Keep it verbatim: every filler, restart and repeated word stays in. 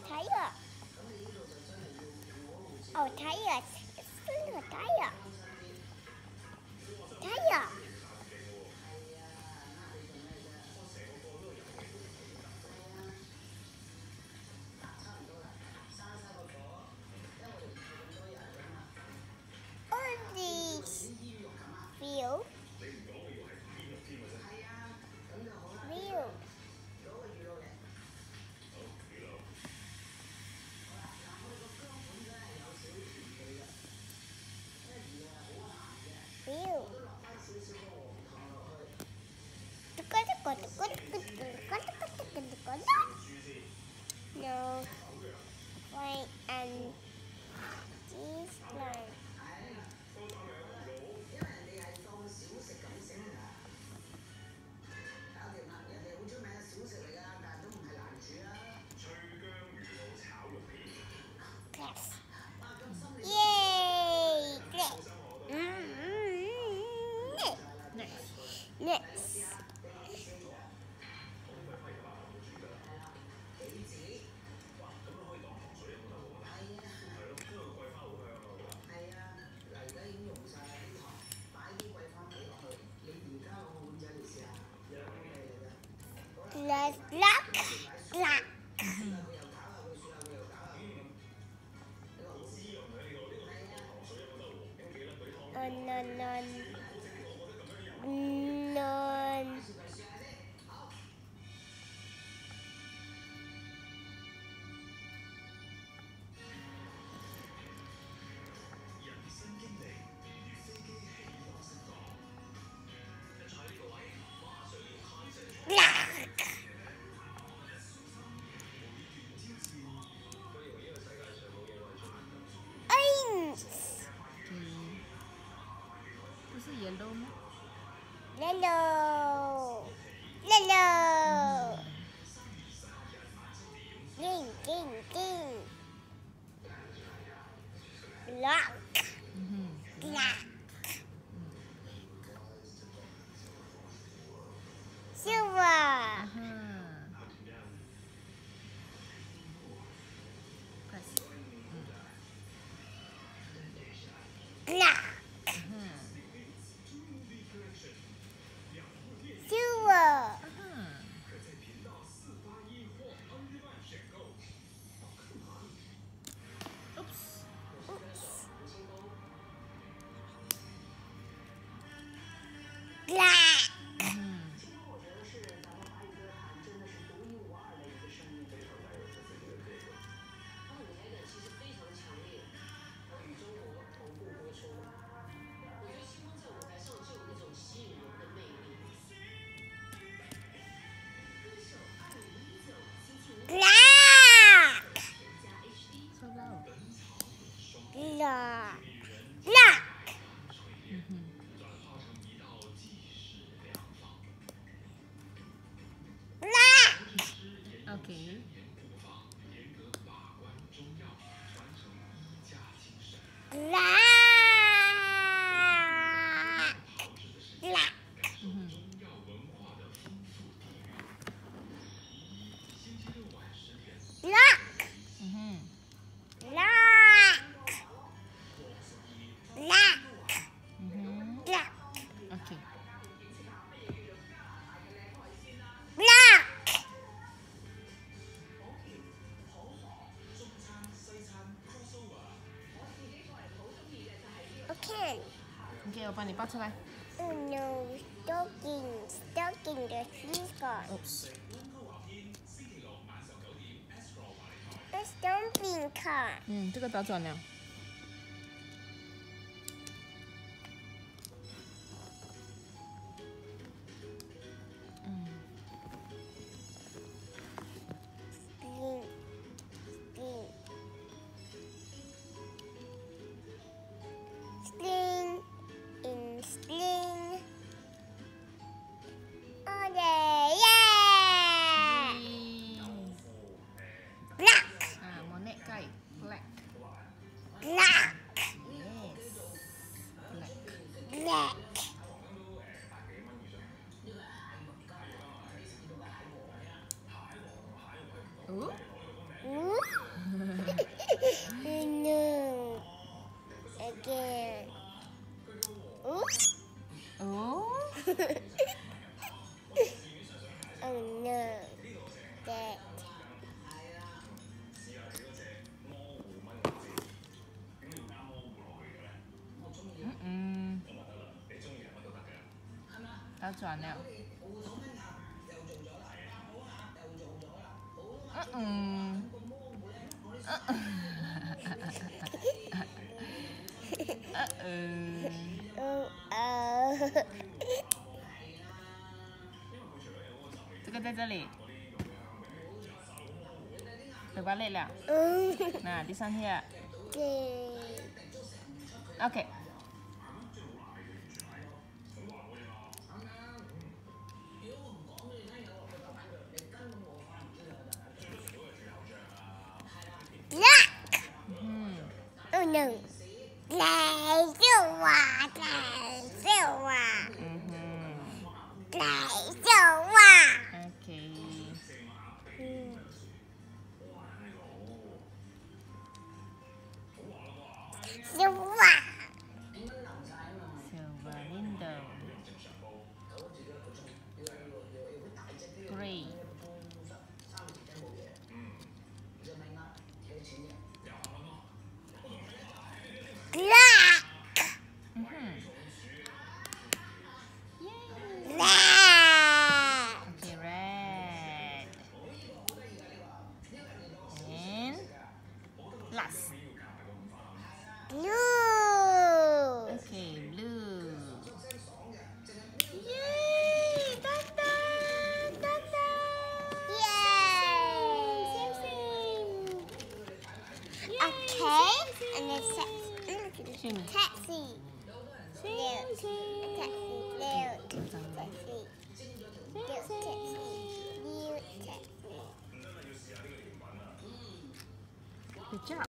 tire. Oh, tire. It's a tire. Tire. All these field. Field. No, wait, and this line. Yes. Yay! Great. Mm-hmm. Next. Next. Let's lock, lock. Oh, no, no, no. Yellow, yellow, green, green, green, black, black, silver, black. Black. Black. Black. Okay. Black. Black. Mm-hmm. Black. Mm-hmm. Black. Black. Mm-hmm. Black. Okay. Black. Okay. Okay, 我帮你抱出来。 Oh no, stocking, stocking the cheese car. Oops. A stomping car. 嗯，这个打转了。嗯。 Sling, sling, sling, in sling. Oh yeah, yeah. Black. 啊，莫内盖 black。 Black. Yes. Black. Black. Ooh. No. Again. Oh. Oh. Oh no. That. Mm mm. 打轉了。嗯嗯。嗯嗯。 Oh, oh. 这个在这里，嘴巴累了。 嗯。 那第三天。 对。 OK。 Black. 嗯。 Oh no. 来救我！来救我！ 嗯哼。 来救我！ OK。 嗯。救我！ Silver window. Grey. Black. 嗯哼。 Red. Okay, red. And last. Blue. Okay, blue. Yay! Done, done, done, done. Yay. Sing, sing. Yay, Okay. sing, And then sing. Sing. taxi. Sing, Taxi. sing. Taxi. Blue. Sing, sing. Taxi. Blue. Taxi. Blue. Taxi. Good job.